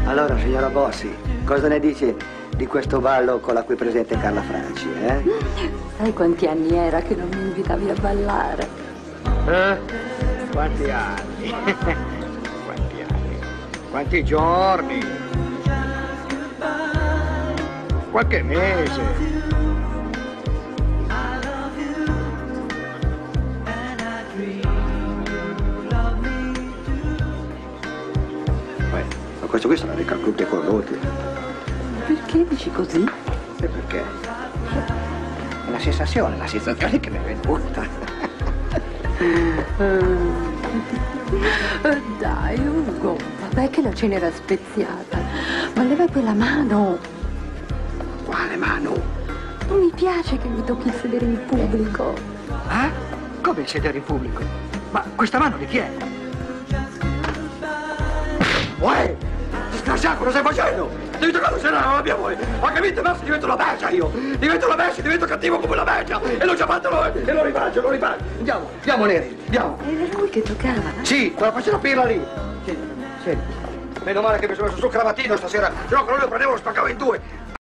Allora, signora Bossi, cosa ne dice di questo ballo con la qui presente Carla Franci, eh? Sai quanti anni era che non mi invitavi a ballare? Quanti anni? Quanti anni? Quanti giorni? Qualche mese? Ma questo qui sarà dei calcoli e condotti. Perché dici così? E perché? È la sensazione che mi è venuta. Dai, Ugo, vabbè che la cena era speziata, ma leva quella mano. Quale mano? Non mi piace che mi tocchi il sedere in pubblico. Eh? Come il sedere in pubblico? Ma questa mano di chi è? Uè! Disgraziato, cosa stai facendo? Devi toccare se no, non abbiamo voi. Ho capito, basta, divento una bestia io. Divento una bestia, divento cattivo come una bestia. E l'ho già fatto noi. E lo rifaccio. Andiamo, Neri, andiamo. Era lui che toccava. Sì, quella faccia pirla lì. Senti. Meno male che mi sono messo sul cravattino stasera, se no con lui lo prendevo e lo spaccavo in due.